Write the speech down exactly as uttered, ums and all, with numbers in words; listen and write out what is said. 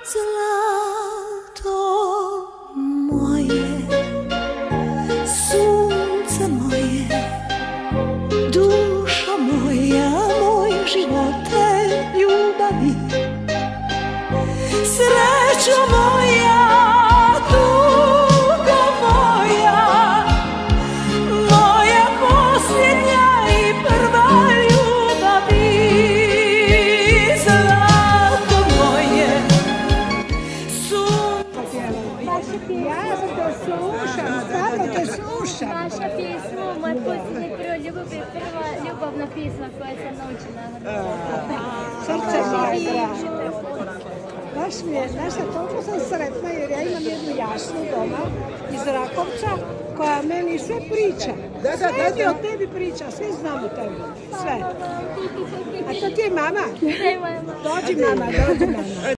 Zlato moje, sunce moje, dušo moja, moj živote, ljubavi, srećo moja, tugo moja, moja posljednja i prva ljubavi. Zlato moje, Ja sam te slušam, stvarno te slušam. Naša pjesma, moja posljednja prva ljubav je prva ljubavna pjesma koja sam naučila. Srce moje drago. Baš mi je, znaš, toliko sam sretna jer ja imam jednu jasnu doma iz Rakovca koja meni sve priča. Sve mi o tebi priča, sve znam o tebi. Sve. A to ti je mama? Ne, moja mama. Dođi mama, dođi mama.